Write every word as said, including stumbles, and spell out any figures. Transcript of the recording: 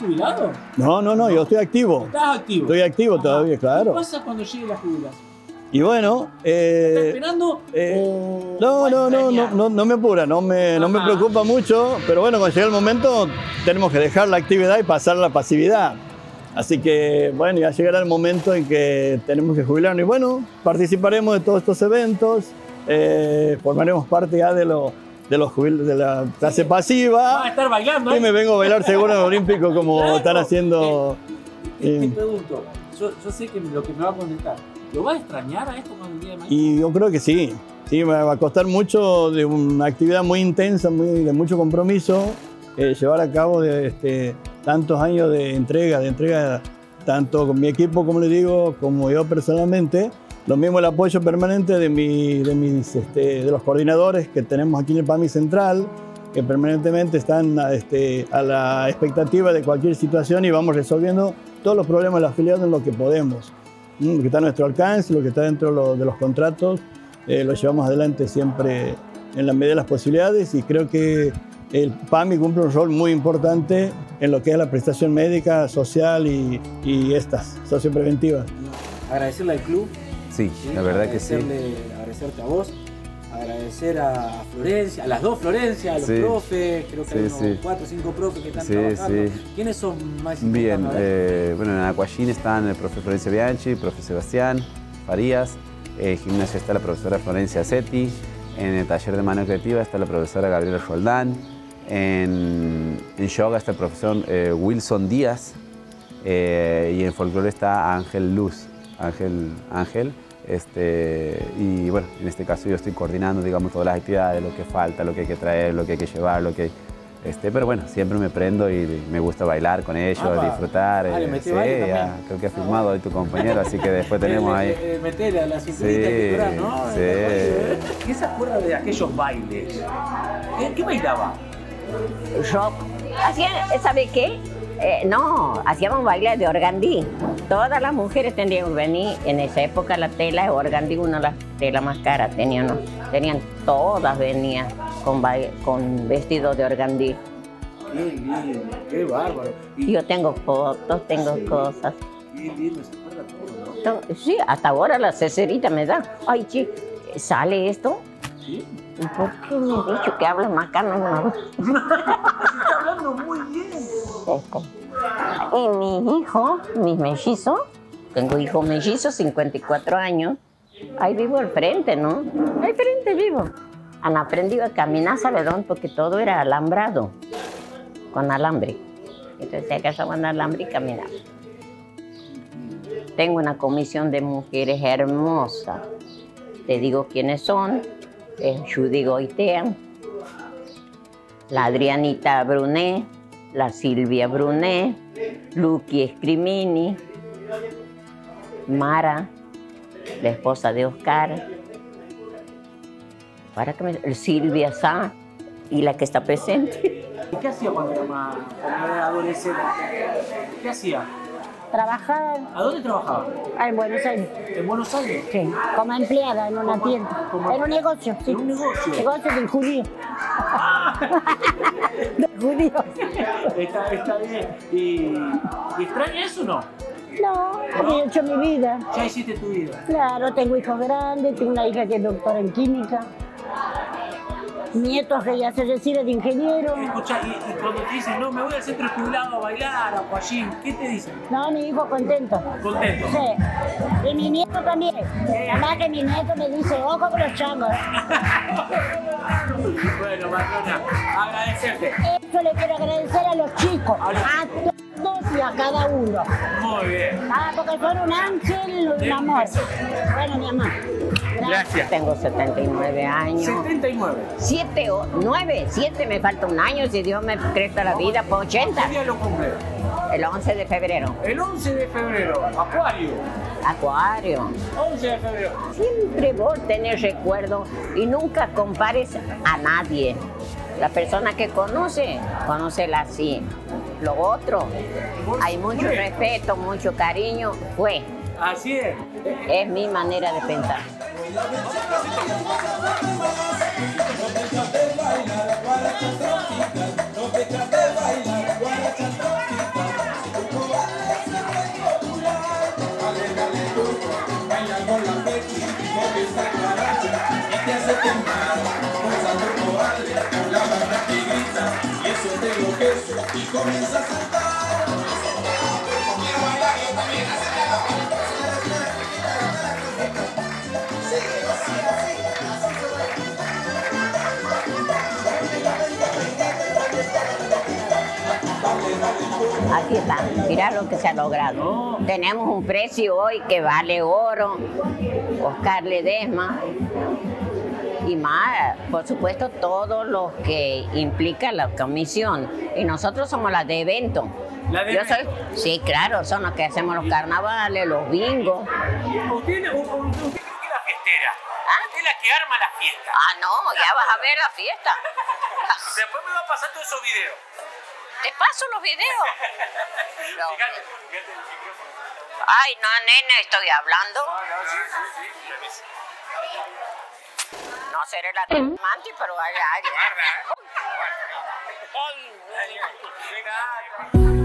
jubilado? No, no, no, yo estoy activo. ¿Estás activo? Estoy activo Ajá. todavía, claro. ¿Qué pasa cuando llegue la jubilación? Y bueno... Eh, ¿Estás esperando eh, o no, vas a no, no, no, extrañar? no, no me apura, no me, no me Ajá. preocupa mucho, pero bueno, cuando llega el momento tenemos que dejar la actividad y pasar a la pasividad. Así que, bueno, ya llegará el momento en que tenemos que jubilarnos. Y bueno, participaremos de todos estos eventos, eh, formaremos parte ya de, lo, de, los jubil de la clase pasiva. Vas a estar bailando, ¿eh? Y me vengo a bailar seguro en el Olímpico como Claro. están haciendo... Te, te eh, pregunto, yo, yo sé que lo que me va a contestar, ¿lo vas a extrañar a esto cuando el día de mañana? Y yo creo que sí, sí, me va a costar mucho, de una actividad muy intensa, muy, de mucho compromiso, eh, llevar a cabo de, este, tantos años de entrega, de entrega tanto con mi equipo, como les digo, como yo personalmente. Lo mismo el apoyo permanente de, mi, de, mis, este, de los coordinadores que tenemos aquí en el PAMI Central, que permanentemente están este, a la expectativa de cualquier situación y vamos resolviendo todos los problemas de los afiliados en lo que podemos. Lo que está a nuestro alcance, lo que está dentro de los, de los contratos, eh, lo llevamos adelante siempre en la medida de las posibilidades y creo que el PAMI cumple un rol muy importante en lo que es la prestación médica, social y, y estas, sociopreventivas. Agradecerle al club. Sí, la verdad que sí. Agradecerte a vos, agradecer a Florencia, a las dos Florencias, a los Sí. profes, creo que Sí, hay unos sí. cuatro o cinco profes que están Sí, trabajando. sí. ¿Quiénes son más Bien, importantes? eh, bueno, en Aquagym están el profe Florencia Bianchi, el profe Sebastián Farías, en gimnasia está la profesora Florencia Setti, en el taller de mano creativa está la profesora Gabriela Roldán, en, en yoga está el profesor eh, Wilson Díaz eh, y en folclore está Ángel Luz, Ángel, Ángel. Este, y bueno, en este caso yo estoy coordinando, digamos, todas las actividades, lo que falta, lo que hay que traer, lo que hay que llevar, lo que... Este, pero bueno, siempre me prendo y me gusta bailar con ellos, Ah, disfrutar. ah, le eh, metí sí, baile ya, también. creo que ha filmado hoy tu compañero, así que después tenemos ahí... Eh, eh, meterle a la cinturita Sí, cultural, ¿no? sí. ¿Qué se acuerda de aquellos bailes? ¿Qué, qué bailaba? Rock. Hacían, ¿sabe qué? Eh, no, hacíamos bailes de organdí. Todas las mujeres tendrían que venir. En esa época la tela de organdí, una de las telas más caras tenían, ¿no? Tenían, todas venían con, baile, con vestidos de organdí. Qué lindo, qué bárbaro. Y, Yo tengo fotos, tengo sí, cosas. Qué lindo, se acuerda todo, ¿no? To- Sí, hasta ahora la cecerita me da. Ay, chi, ¿sale esto? Sí. ¿Y por qué me he dicho que hablas más carne una vez? Está hablando muy bien. Y mi hijo, mis mellizos, tengo hijos mellizos, cincuenta y cuatro años, ahí vivo al frente, ¿no? Al frente vivo. Han aprendido a caminar, ¿sabe dónde? Porque todo era alambrado, con alambre. Entonces se agarraban al alambre y caminaban. Tengo una comisión de mujeres hermosas. Te digo quiénes son. Es Judy Goitean, la Adrianita Brunet, la Silvia Brunet, Luqui Scrimini, Mara, la esposa de Oscar, para que me, Silvia Sá y la que está presente. ¿Y qué hacía cuando era, más, cuando era adolescente? ¿Qué hacía? Trabajar ¿A dónde trabajaba? en Buenos Aires, ¿En Buenos Aires? sí, como empleada en una Como- tienda, como- en un negocio, sí. ¿En un negocio? Negocio del judío. Del judío. Está, está bien. ¿Y, ¿Y extraña eso o no? No, porque he hecho mi vida. Ya hiciste tu vida. Claro, tengo hijos grandes, tengo una hija que es doctora en química, nietos que ya se recibe de ingeniero. Escucha, y, y cuando te dicen, no, me voy al centro jubilado a bailar, a Guayín, ¿qué te dicen? No, mi hijo contento. Contento. Sí. Y mi nieto también. Además que mi nieto me dice, ojo con los changos. Bueno, Matrona, agradecerte. Eso le quiero agradecer a los chicos, A los- a todos y a cada uno. Muy bien. Ah, porque son un ángel, un amor. Bueno, mi mamá. Gracias. Tengo setenta y nueve años. setenta y nueve. Siete o nueve, siete, me falta un año, si Dios me presta la vida, por ochenta. ¿Qué día lo cumple? El once de febrero. El once de febrero, Acuario. Acuario. once de febrero. Siempre vos tenés recuerdo y nunca compares a nadie. La persona que conoce, conócela así. Lo otro, hay mucho respeto, mucho cariño, fue. Así es. Es mi manera de pensar. No dejas de bailar, guaracha tropical, no dejas de bailar, guaracha tropical. Aquí está, mirá lo que se ha logrado. Tenemos un precio hoy que vale oro, Oscar Ledesma, y más, por supuesto, todo lo que implica la comisión. Y nosotros somos las de evento. ¿La de Yo evento? soy, sí, claro, son los que hacemos los carnavales, los bingos. Usted, usted, usted es la fiestera. ¿Ah? Usted es la que arma la fiesta. Ah, no, ya vas a ver la fiesta. Después me va a pasar todos esos videos. ¿Te paso los videos? No. Fíjate, fíjate el micrófono. Ay, no, nene, estoy hablando. No, sí, sí, sí. No seré la amante, pero ay, ay. Guarda, ¿eh? Ay, no. Venga.